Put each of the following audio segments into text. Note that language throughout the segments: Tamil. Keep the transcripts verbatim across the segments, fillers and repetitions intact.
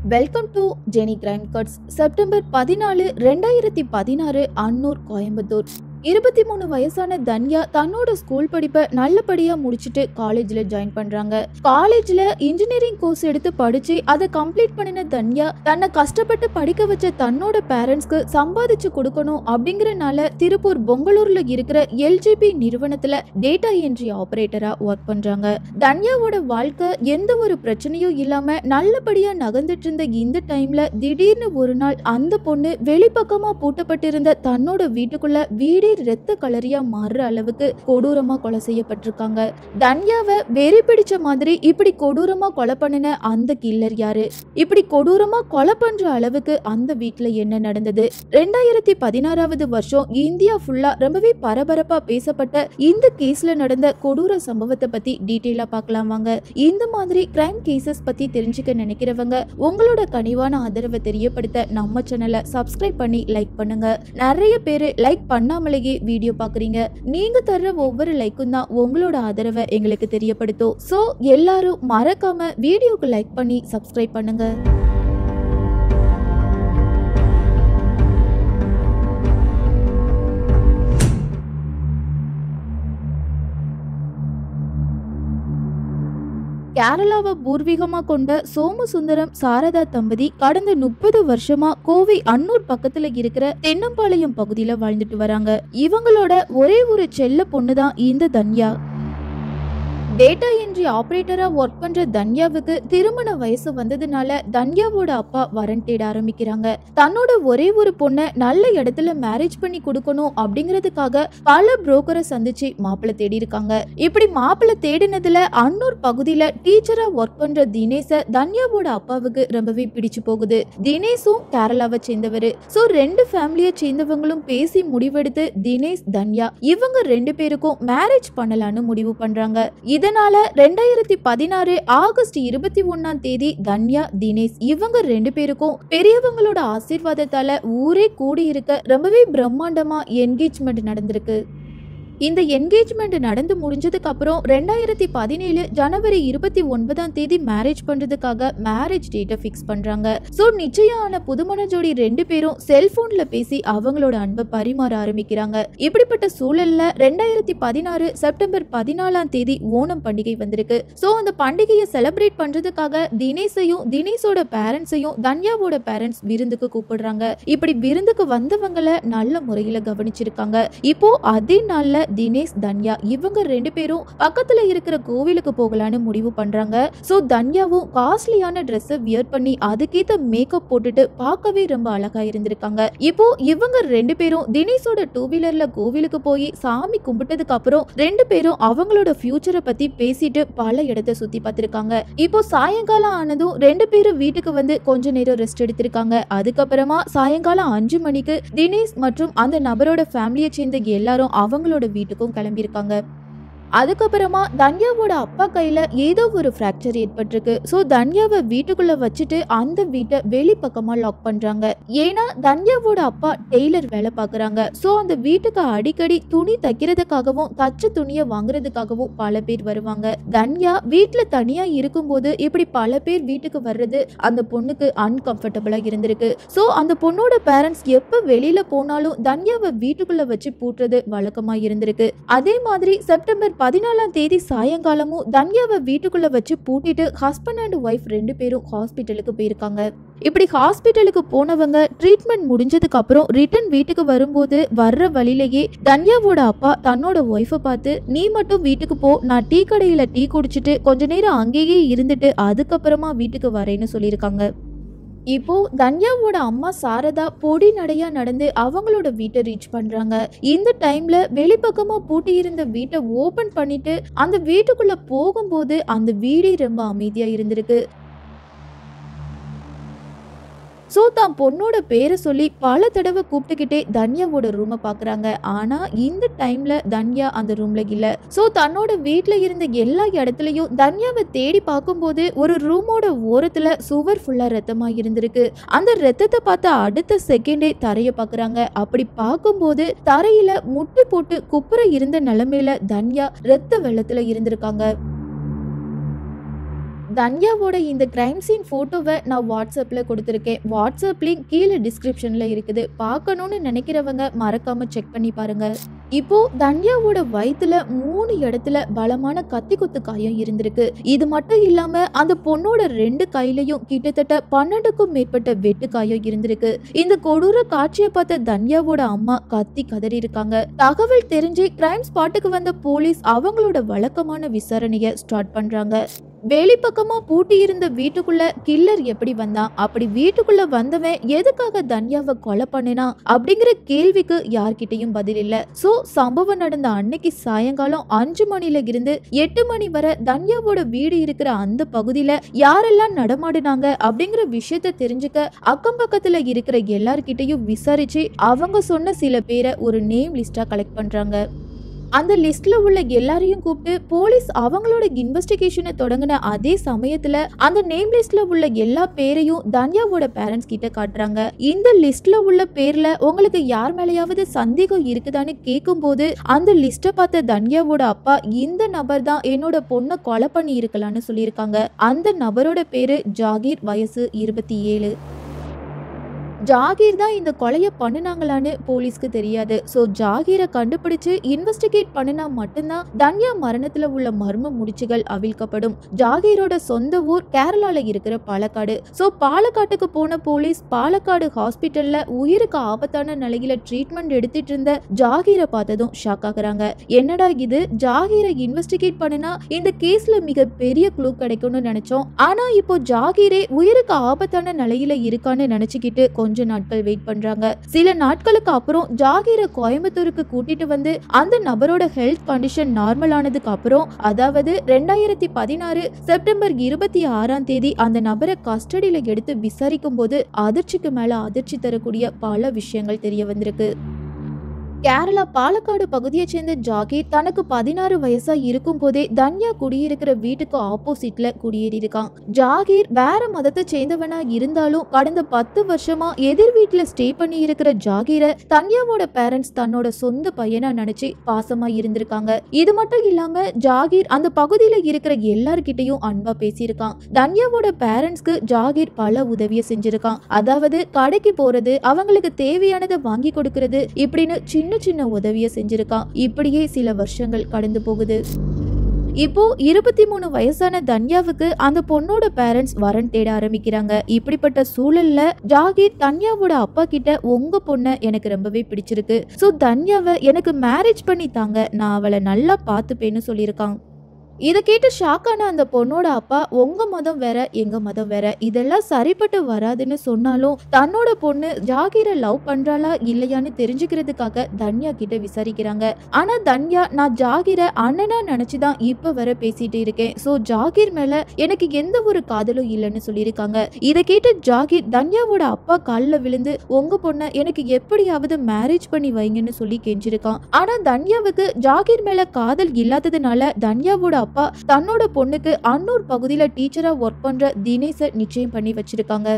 Welcome to Jeni crime cuts. September பதினாலு ரெண்டாயிரத்தி பதினாறு, அன்னூர், கோயம்புத்தூர். இருபத்தி மூணு வயசான தன்யா தன்னோட ஸ்கூல் படிப்பை நல்லபடியா முடிச்சுட்டு காலேஜ்ல ஜாயின் பண்றாங்க. காலேஜ்ல இன்ஜினியரிங் கோர்ஸ் எடுத்து படிச்சு அதை கம்ப்ளீட் பண்ணின தன்யா தன்னை கஷ்டப்பட்டு படிக்க வச்ச தன்னோட பேரண்ட்ஸ்க்கு சம்பாதிச்சு கொடுக்கணும் அப்படிங்கறனால திருப்பூர் பொங்கலூர்ல இருக்கிற எல்ஜிபி நிறுவனத்துல டேட்டா என்ட்ரி ஆபரேட்டரா ஒர்க் பண்றாங்க. தன்யாவோட வாழ்க்கை எந்த ஒரு பிரச்சனையும் இல்லாம நல்லபடியா நகர்ந்துட்டு இருந்த இந்த டைம்ல திடீர்னு ஒரு நாள் அந்த பொண்ணு வெளிப்பக்கமா பூட்டப்பட்டிருந்த தன்னோட வீட்டுக்குள்ள வீடு ரத்த கலரியா மாறுற அளவுக்கு கொடூரமா கொலை செய்யப்பட்டிருக்காங்க. தன்யாவை வெறி பிடிச்ச மாதிரி இப்படி கொடூரமா கொலை பண்ணின அந்த கில்லர் யாரு? இப்படி கொடூரமா கொலை பண்ற அளவுக்கு அந்த வீட்டுல என்ன நடந்தது? ரெண்டாயிரத்தி பதினாறாவது வருஷம் இந்தியா ஃபுல்லா ரொம்பவே பரபரப்பா பேசப்பட்ட இந்த கேஸ்ல நடந்த கொடூர சம்பவத்தை பத்தி டீட்டெயிலா பார்க்கலாம் வாங்க. இந்த மாதிரி கிரைம் கேசஸ் பத்தி தெரிஞ்சுக்க நினைக்கிறவங்க உங்களோட கனிவான ஆதரவை தெரியப்படுத்த நம்ம சேனலை சப்ஸ்கிரைப் பண்ணி லைக் பண்ணுங்க. நிறைய பேரு லைக் பண்ணாமலே வீடியோ பாக்குறீங்க. நீங்க தர்ற ஒவ்வொரு லைக்கும் தான் உங்களோட ஆதரவை எங்களுக்கு தெரியப்படுத்தும். சோ எல்லாரும் மறக்காம வீடியோக்கு லைக் பண்ணி சப்ஸ்கிரைப் பண்ணுங்க. கேரளாவை பூர்வீகமா கொண்ட சோமசுந்தரம் சாரதா தம்பதி கடந்த முப்பது வருஷமா கோவை அன்னூர் பக்கத்துல இருக்கிற தென்னம்பாளையம் பகுதியில வாழ்ந்துட்டு வராங்க. இவங்களோட ஒரே ஒரு செல்ல பொண்ணுதான் இந்த தன்யா. டேட்டா என்ட்ரி ஆபரேட்டரா ஒர்க் பண்ற தன்யாவுக்கு திருமண வயசு வந்ததுனால தன்யாவோட அப்பா வரன் தேட ஆரம்பிக்கிறாங்க. தன்னோட ஒரே ஒரு பொண்ணை நல்ல இடத்துல மேரேஜ் பண்ணி கொடுக்கணும் அப்படிங்கறதுக்காக பல புரோக்கரை சந்திச்சு மாப்பிள்ளை தேடி இருக்காங்க. இப்படி மாப்பிள்ளை தேடினதுல அன்னூர் பகுதியில டீச்சரா ஒர்க் பண்ற தினேஷ தன்யாவோட அப்பாவுக்கு ரொம்பவே பிடிச்சு போகுது. தினேஷும் கேரளாவை சேர்ந்தவரு. சோ ரெண்டு ஃபேமிலியை சேர்ந்தவங்களும் பேசி முடிவெடுத்து தினேஷ் தன்யா இவங்க ரெண்டு பேருக்கும் மேரேஜ் பண்ணலான்னு முடிவு பண்றாங்க. இதனால ரெண்டாயிரத்தி பதினாறு ஆகஸ்ட் இருபத்தி ஒன்னாம் தேதி தன்யா தினேஷ் இவங்க ரெண்டு பேருக்கும் பெரியவங்களோட ஆசீர்வாதத்தால ஊரே கூடி இருக்க ரொம்பவே பிரம்மாண்டமா என்கேஜ்மெண்ட் நடந்திருக்கு. இந்த என்கேஜ்மெண்ட் நடந்து முடிஞ்சதுக்கு அப்புறம் ரெண்டாயிரத்தி பதினேழு ஜனவரி இருபத்தி ஒன்பதாம் தேதி மேரேஜ் பண்றதுக்காக மேரேஜ் டேட்டை பிக்ஸ் பண்றாங்க. சோ நிச்சயம் ஆன புதுமண ஜோடி ரெண்டு பேரும் செல்போன்ல பேசி அவங்களோட அன்பை பரிமாற ஆரம்பிக்கிறாங்க. இப்படிப்பட்ட சூழல்ல ரெண்டாயிரத்தி பதினாறு செப்டம்பர் பதினாலாம் தேதி ஓணம் பண்டிகை வந்திருக்கு. சோ அந்த பண்டிகையை செலிப்ரேட் பண்றதுக்காக தினேஷையும் தினேஷோட பேரண்ட்ஸையும் தன்யாவோட பேரண்ட்ஸ் விருந்துக்கு கூப்பிடுறாங்க. இப்படி விருந்துக்கு வந்தவங்களை நல்ல முறையில கவனிச்சிருக்காங்க. இப்போ அதே நாள்ல தினேஷ் தன்யா இவங்க ரெண்டு பேரும் பக்கத்துல இருக்கிற கோவிலுக்கு போகலான்னு முடிவு பண்றாங்க. சோ தன்யாவும் காஸ்ட்லியான ட்ரெஸ் வியர் பண்ணி அதுக்கேத்த மேக்கப் போட்டுட்டு பார்க்கவே ரொம்ப அழகா இருந்திருக்காங்க. இப்போ இவங்க ரெண்டு பேரும் தினேஷோட டூ வீலர்ல கோவிலுக்கு போய் சாமி கும்பிட்டதுக்கு அப்புறம் ரெண்டு பேரும் அவங்களோட ஃபியூச்சரை பத்தி பேசிட்டு பல இடத்தை சுத்தி பார்த்திருக்காங்க. இப்போ சாயங்காலம் ஆனதும் ரெண்டு பேரும் வீட்டுக்கு வந்து கொஞ்ச நேரம் ரெஸ்ட் எடுத்திருக்காங்க. அதுக்கப்புறமா சாயங்காலம் அஞ்சு மணிக்கு தினேஷ் மற்றும் அந்த நபரோட ஃபேமிலியை சேர்ந்த எல்லாரும் அவங்களோட வீட்டுக்கும் கிளம்பியிருக்காங்க. அதுக்கப்புறமா தன்யாவோட அப்பா கையில ஏதோ ஒரு ஃப்ராக்சர் ஏற்பட்டிருக்கு. சோ தன்யாவை வீட்டுக்குள்ள வச்சுட்டு அந்த வீட்டை வெளிப்பக்கமா லாக் பண்றாங்க. ஏன்னா தன்யாவோட அப்பா டெய்லர் வேலை பாக்குறாங்க. சோ அந்த வீட்டுக்கு அடிக்கடி துணி தைக்கிறதுக்காகவும் தச்ச துணியை வாங்குறதுக்காகவும் பல பேர் வருவாங்க. தன்யா வீட்டுல தனியா இருக்கும்போது இப்படி பல பேர் வீட்டுக்கு வர்றது அந்த பொண்ணுக்கு அன்கம்ஃபர்டபுளா இருந்திருக்கு. சோ அந்த பொண்ணோட பேரண்ட்ஸ் எப்ப வெளியில போனாலும் தன்யாவை வீட்டுக்குள்ள வச்சு பூட்டுறது வழக்கமா இருந்திருக்கு. அதே மாதிரி செப்டம்பர் பதினாலாம் தேதி சாயங்காலமும் தன்யாவை வீட்டுக்குள்ள வச்சு பூட்டிட்டு ஹஸ்பண்ட் அண்ட் ஒய்ஃப் ரெண்டு பேரும் ஹாஸ்பிட்டலுக்கு போயிருக்காங்க. இப்படி ஹாஸ்பிட்டலுக்கு போனவங்க ட்ரீட்மெண்ட் முடிஞ்சதுக்கு அப்புறம் ரிட்டர்ன் வீட்டுக்கு வரும்போது வர்ற வழியிலேயே தன்யாவோட அப்பா தன்னோட ஒய்ஃபை பார்த்து, நீ மட்டும் வீட்டுக்கு போ, நான் டீ கடையில டீ குடிச்சிட்டு கொஞ்ச நேரம் அங்கேயே இருந்துட்டு அதுக்கப்புறமா வீட்டுக்கு வரேன்னு சொல்லியிருக்காங்க. இப்போ தன்யாவோட அம்மா சாரதா பொடி நடையா நடந்து அவங்களோட வீட்டை ரீச் பண்றாங்க. இந்த டைம்ல வெளிப்பக்கமா பூட்டி இருந்த வீட்டை ஓபன் பண்ணிட்டு அந்த வீட்டுக்குள்ள போகும்போது அந்த வீடே ரொம்ப அமைதியா இருந்திருக்கு. சோ தான் பொண்ணோட பேரை சொல்லி பல தடவை கூப்பிட்டுக்கிட்டே தன்யாவோட ரூமை பாக்குறாங்க. ஆனா இந்த டைம்ல தன்யா அந்த ரூம்ல இல்ல. சோ தன்னோட வீட்டுல இருந்த எல்லா இடத்துலயும் தன்யாவை தேடி பார்க்கும்போது ஒரு ரூமோட ஓரத்துல சுவர் ஃபுல்லா ரத்தமா இருந்திருக்கு. அந்த ரத்தத்தை பார்த்த அடுத்த செகண்டே தரைய பாக்குறாங்க. அப்படி பார்க்கும்போது தரையில முட்டி போட்டு குப்புற இருந்த நிலைமையில தன்யா ரத்த வெள்ளத்துல இருந்திருக்காங்க. தன்யாவோட இந்த கிரைம் சீன் போட்டோவை நான் வாட்ஸ்அப்ல கொடுத்துருக்கேன். வாட்ஸ்அப் லிங்க் கீழே டிஸ்கிரிப்ஷன்ல இருக்குது. பார்க்கணும்னு நினைக்கிறவங்க மறக்காம செக் பண்ணி பாருங்க. இப்போ தன்யாவோட வயித்துல மூணு இடத்துல பலமான கத்தி குத்து காயம் இருந்திருக்கு. இது மட்டும் இல்லாம அந்த பொண்ணோட ரெண்டு கையிலையும் கிட்டத்தட்ட பன்னெண்டுக்கும் மேற்பட்ட வெட்டு காயம் இருந்திருக்கு. இந்த கொடூர காட்சியை பார்த்த தன்யாவோட அம்மா கத்தி கதறி இருக்காங்க. தகவல் தெரிஞ்சு கிரைம் ஸ்பாட்டுக்கு வந்த போலீஸ் அவங்களோட வழக்கமான விசாரணைய ஸ்டார்ட் பண்றாங்க. வெளிப்பக்கமா பூட்டி இருந்த வீட்டுக்குள்ள கில்லர் எப்படி வந்தான், அப்படி வீட்டுக்குள்ள வந்தவன் எதுக்காக தன்யாவை கொலை பண்ணினா அப்படிங்கிற கேள்விக்கு யார்கிட்டயும் பதில் இல்ல. சோ சம்பவம் நடந்த அன்னைக்கு சாயங்காலம் அஞ்சு மணில இருந்து எட்டு மணி வரை தன்யாவோட வீடு இருக்கிற அந்த பகுதியில யாரெல்லாம் நடமாடினாங்க அப்படிங்கிற விஷயத்த தெரிஞ்சுக்க அக்கம் பக்கத்துல இருக்கிற எல்லார்கிட்டையும் விசாரிச்சு அவங்க சொன்ன சில பேரை ஒரு நேம் லிஸ்டா கலெக்ட் பண்றாங்க. அந்த லிஸ்ட்ல உள்ள எல்லாரையும் கூப்பிட்டு போலீஸ் அவங்களோட இன்வெஸ்டிகேஷனை தொடங்கின அதே சமயத்துல அந்த நேம் லிஸ்ட்ல உள்ள எல்லா பேரையும் தன்யாவோட பேரண்ட்ஸ் கிட்ட காட்டுறாங்க. இந்த லிஸ்ட்ல உள்ள பேர்ல உங்களுக்கு யார் மேலேயாவது சந்தேகம் இருக்குதான்னு கேட்கும் போது அந்த லிஸ்ட பார்த்த தன்யாவோட அப்பா இந்த நபர் தான் என்னோட பொண்ணை கொலை பண்ணி இருக்கலாம்னு சொல்லியிருக்காங்க. அந்த நபரோட பேரு ஜாகீர், வயசு இருபத்தி ஏழு. ஜாகீர் தான் இந்த கொலையை பண்ணினாங்களான்னு போலீஸ்க்கு தெரியாது. சோ ஜாகீரை கண்டுபிடிச்சு இன்வெஸ்டிகேட் பண்ணினா மட்டும்தான் தன்யா மரணத்துல உள்ள மர்ம முடிச்சுகள் அவிழ்க்கப்படும். ஜாகீரோட சொந்த ஊர் கேரளால இருக்கிற பாலக்காடு. சோ பாலக்காட்டுக்கு போன போலீஸ் பாலக்காடு ஹாஸ்பிட்டல்ல உயிருக்கு ஆபத்தான நிலையில ட்ரீட்மெண்ட் எடுத்துட்டு இருந்த ஜாகீரை பார்த்ததும் ஷாக் ஆகுறாங்க. என்னடா இது, ஜாகீரை இன்வெஸ்டிகேட் பண்ணினா இந்த கேஸ்ல மிக பெரிய க்ளூ கிடைக்கும்னு நினைச்சோம். ஆனா இப்போ ஜாகீரே உயிருக்கு ஆபத்தான நிலையில இருக்கான்னு நினைச்சுக்கிட்டு கொஞ்ச நாட்கள் வெயிட் பண்றாங்க. சில நாட்களுக்கு அப்புறம் ஜாகீரை கோயம்புத்தூருக்கு கூட்டிட்டு வந்து அந்த நபரோட ஹெல்த் கண்டிஷன் நார்மல் ஆனதுக்கு அப்புறம், அதாவது ரெண்டாயிரத்தி பதினாறு செப்டம்பர் இருபத்தி ஆறாம் தேதி அந்த நபரை கஸ்டடியில எடுத்து விசாரிக்கும் போது அதிர்ச்சிக்கு மேல அதிர்ச்சி தரக்கூடிய பல விஷயங்கள் தெரிய வந்திருக்கு. கேரளா பாலக்காடு பகுதியை சேர்ந்த ஜாகீர் தனக்கு பதினாறு வயசா இருக்கும் போதே தன்யா குடியிருக்கிற வீட்டுக்கு ஆப்போசிட்ல குடியேறி இருக்கான். ஜாகீர் வேற மதத்தை சேர்ந்தவனா இருந்தாலும் கடந்த பத்து வருஷமா எதிர் வீட்டுல ஸ்டே பண்ணி இருக்கிற ஜாகீரை தன்யாவோட பேரண்ட்ஸ் தன்னோட சொந்த பையனா நினைச்சு பாசமா இருந்திருக்காங்க. இது மட்டும் இல்லாம ஜாகீர் அந்த பகுதியில இருக்கிற எல்லார்கிட்டையும் அன்பா பேசியிருக்கான். தன்யாவோட பேரண்ட்ஸ்க்கு ஜாகீர் பல உதவிய செஞ்சிருக்கான். அதாவது கடைக்கு போறது, அவங்களுக்கு தேவையானதை வாங்கி கொடுக்கறது, இப்படின்னு சின்ன சின்ன உதவியை செஞ்சிருக்கான். இப்படியே சில வருஷங்கள் கடந்து போகுது. இப்போ இருபத்தி மூணு வயசான தன்யாவுக்கு அந்த பொண்ணோட பேரண்ட்ஸ் வரன் தேட ஆரம்பிக்கிறாங்க. இப்படிப்பட்ட சூழல்ல ஜாகீர் தன்யாவோட அப்பா கிட்ட உங்க பொண்ணை எனக்கு ரொம்பவே பிடிச்சிருக்கு, சோ தன்யாவை எனக்கு மேரேஜ் பண்ணி தாங்க, நான் அவளை நல்லா பார்த்துப்பேன்னு சொல்லியிருக்கான். இதை கேட்டு ஷாக்கான அந்த பொண்ணோட அப்பா உங்க மதம் வேற எங்க மதம் வேற, இதெல்லாம் சரிப்பட்டு வராதுன்னு சொன்னாலும் தன்னோட பொண்ணு ஜாகீரை லவ் பண்றாளா இல்லையான்னு தெரிஞ்சுக்கிறதுக்காக தன்யா கிட்ட விசாரிக்கிறாங்க. ஆனா தன்யா நான் ஜாகீரை அண்ணனா நினைச்சுதான் இப்ப வர பேசிட்டு இருக்கேன், சோ ஜாகீர் மேல எனக்கு எந்த ஒரு காதலும் இல்லைன்னு சொல்லியிருக்காங்க. இதை கேட்டு ஜாகீர் தன்யாவோட அப்பா காலில் விழுந்து உங்க பொண்ணை எனக்கு எப்படியாவது மேரேஜ் பண்ணி வைங்கன்னு சொல்லி கெஞ்சிருக்கான். ஆனா தன்யாவுக்கு ஜாகீர் மேல காதல் இல்லாததுனால தன்யாவோட அப்பா தன்னோட பொண்ணுக்கு அன்னூர் பகுதியில டீச்சரா ஒர்க் பண்ற தினேஷை நிச்சயம் பண்ணி வச்சிருக்காங்க.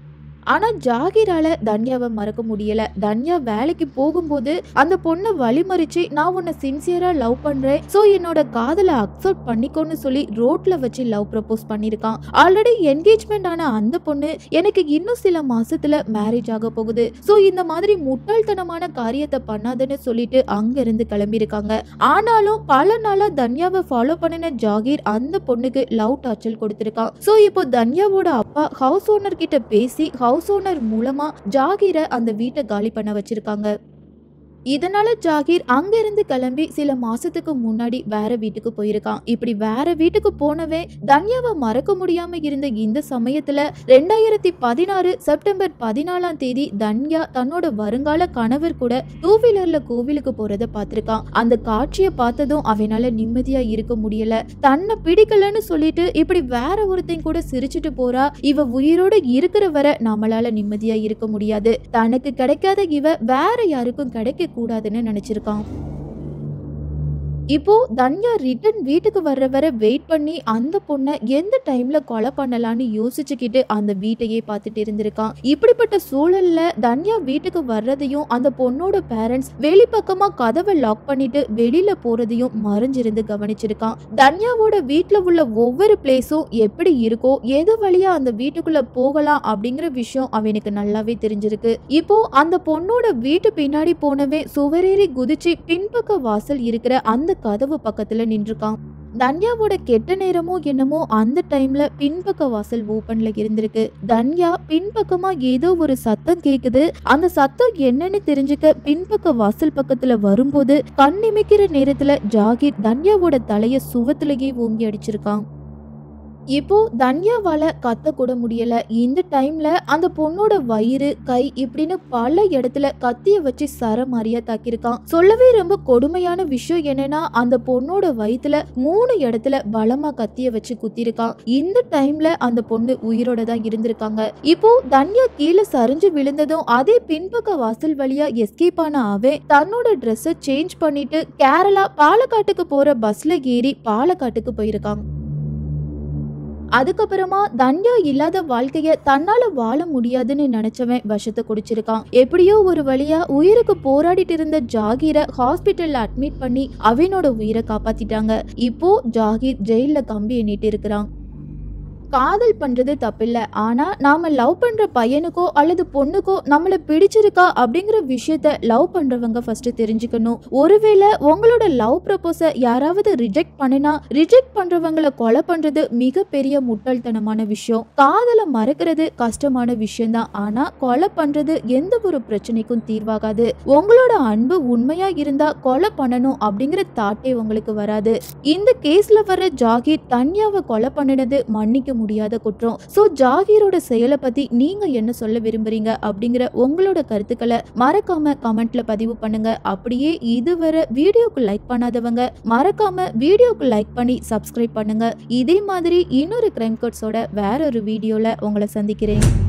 ஆனா ஜாகீரால தன்யாவை மறக்க முடியல. தன்யா வேலைக்கு போகும்போது அந்த பொண்ணை வழிமறிச்சு நான் உன்னை சின்சியரா லவ் பண்றேன், சோ என்னோட காதலை அக்செப்ட் பண்ணிக்கோன்னு சொல்லி ரோட்ல வச்சு லவ் ப்ரப்போஸ் பண்ணிருக்கான். ஆல்ரெடி என்கேஜ்மெண்ட் ஆன அந்த பொண்ணு எனக்கு இன்னும் சில மாசத்துல மேரேஜ் ஆக போகுது, சோ இந்த மாதிரி முட்டாள்தனமான காரியத்தை பண்ணாதுன்னு சொல்லிட்டு அங்க இருந்து கிளம்பி இருக்காங்க. ஆனாலும் பல நாளா தன்யாவை ஃபாலோ பண்ணின ஜாகீர் அந்த பொண்ணுக்கு லவ் டார்ச்சர் கொடுத்திருக்கான். சோ இப்போ தன்யாவோட அப்பா ஹவுஸ் ஓனர் கிட்ட பேசி ஹவுஸ் ஓனர் மூலமா ஜாகீரை அந்த வீட்டை காலி பண்ண வச்சிருக்காங்க. இதனால ஜாகீர் அங்கிருந்து கிளம்பி சில மாசத்துக்கு முன்னாடி வேற வீட்டுக்கு போயிருக்கான். இப்படி வேற வீட்டுக்கு போனவே தன்யாவை மறக்க முடியாம இருந்த இந்த சமயத்துல ரெண்டாயிரத்தி பதினாறு செப்டம்பர் பதினாலாம் தேதி தன்யா தன்னோட வருங்கால கணவர் கூட டூ வீலர்ல கோவிலுக்கு போறத பார்த்திருக்கான். அந்த காட்சியை பார்த்ததும் அவனால நிம்மதியா இருக்க முடியல. தன்னை பிடிக்கலன்னு சொல்லிட்டு இப்படி வேற ஒருத்தையும் கூட சிரிச்சுட்டு போறா, இவ உயிரோட இருக்கிற வரை நம்மளால நிம்மதியா இருக்க முடியாது, தனக்கு கிடைக்காத இவ வேற யாருக்கும் கிடைக்க கூடாதுன்னு நினைச்சிருக்கான். இப்போ தன்யா ரிட்டன் வீட்டுக்கு வர்ற வரை வெயிட் பண்ணி அந்த பொண்ணை எந்த டைம்ல கொலை பண்ணலான்னு யோசிச்சுக்கிட்டு அந்த வீட்டையே பார்த்துட்டு இருந்திருக்கான். இப்படிப்பட்ட சூழல்ல தன்யா வீட்டுக்கு வர்றதையும் அந்த பொண்ணோட பேரண்ட்ஸ் வெளிப்பக்கமா கதவை லாக் பண்ணிட்டு வெளியில போறதையும் மறைஞ்சிருந்து கவனிச்சிருக்கான். தன்யாவோட வீட்டுல உள்ள ஒவ்வொரு பிளேஸும் எப்படி இருக்கோ எது வழியா அந்த வீட்டுக்குள்ள போகலாம் அப்படிங்கிற விஷயம் அவனுக்கு நல்லாவே தெரிஞ்சிருக்கு. இப்போ அந்த பொண்ணோட வீட்டு பின்னாடி போனவே சுவரேறி குதிச்சு பின்பக்க வாசல் இருக்கிற அந்த கதவு பக்கத்துல நின்றுக்கான். தன்யாவோட கெட்ட நேரமோ என்னமோ அந்த டைம்ல பின்பக்க வாசல் ஓபன்ல இருந்திருக்கு. தன்யா பின்பக்கமா ஏதோ ஒரு சத்தம் கேக்குது. அந்த சத்தம் என்னன்னு தெரிஞ்சுக்க பின்பக்க வாசல் பக்கத்துல வரும்போது கண் இமைக்கிற நேரத்துல ஜாகிர் தன்யாவோட தலைய சுவத்திலேயே ஓங்கி அடிச்சிருக்கான். இப்போ தன்யாவால கத்த கூட முடியல. இந்த டைம்ல அந்த பொண்ணோட வயிறு, கை இப்படின்னு பல இடத்துல கத்திய வச்சு சரமாரியா தாக்கியிருக்கான். சொல்லவே ரொம்ப கொடுமையான விஷயம் என்னன்னா அந்த பொண்ணோட வயித்துல மூணு இடத்துல பலமா கத்திய வச்சு குத்திருக்கான். இந்த டைம்ல அந்த பொண்ணு உயிரோட தான் இருந்திருக்காங்க. இப்போ தன்யா கீழே சரிஞ்சு விழுந்ததும் அதே பின்பக்க வாசல் வழியா எஸ்கேப் ஆன அவன் தன்னோட ட்ரெஸ்ஸை சேஞ்ச் பண்ணிட்டு கேரளா பாலக்காட்டுக்கு போற பஸ்ல ஏறி பாலக்காட்டுக்கு போயிருக்காங்க. அதுக்கப்புறமா தன்யா இல்லாத வாழ்க்கைய தன்னால வாழ முடியாதுன்னு நினைச்சவன் விஷத்தை குடிச்சிருக்கான். எப்படியோ ஒரு வழியா உயிருக்கு போராடிட்டு இருந்த ஜாகீரை ஹாஸ்பிட்டல்ல அட்மிட் பண்ணி அவனோட உயிரை காப்பாத்திட்டாங்க. இப்போ ஜாகீர் ஜெயில கம்பி எண்ணிட்டு இருக்கிறான். காதல் பண்றது தப்பில்ல, ஆனா நாம லவ் பண்ற பையனுக்கோ அல்லது பொண்ணுக்கோ நம்மள பிடிச்சிருக்கா அப்படிங்கிற விஷயத்த லவ் பண்றவங்க ஃபர்ஸ்ட் தெரிஞ்சுக்கணும். ஒருவேளை உங்களோட லவ் ப்ரப்போஸ யாராவது ரிஜெக்ட் பண்ணினா ரிஜெக்ட் பண்றவங்களை கொலை பண்றது மிகப்பெரிய முட்டாள்தனமான விஷயம். காதலை மறக்கிறது கஷ்டமான விஷயம் தான், ஆனா கொலை பண்றது எந்த ஒரு பிரச்சனைக்கும் தீர்வாகாது. உங்களோட அன்பு உண்மையா இருந்தா கொலை பண்ணணும் அப்படிங்கிற தாட்டே உங்களுக்கு வராது. இந்த கேஸ்ல வர்ற ஜாகீர் தன்யாவை கொலை பண்ணினது மன்னிக்க முடியாத குற்றம். சோ ஜாகீரோட செயலை பத்தி நீங்க என்ன சொல்ல விரும்புறீங்க அப்படிங்கிற உங்களோட கருத்துக்களை மறக்காம கமெண்ட்ல பதிவு பண்ணுங்க. அப்படியே இதுவரை வீடியோக்கு லைக் பண்ணாதவங்க மறக்காம வீடியோக்கு லைக் பண்ணி சப்ஸ்கிரைப் பண்ணுங்க. இதே மாதிரி இன்னொரு கிரைம் கோட்ஸோட வேற ஒரு வீடியோல உங்களை சந்திக்கிறேன்.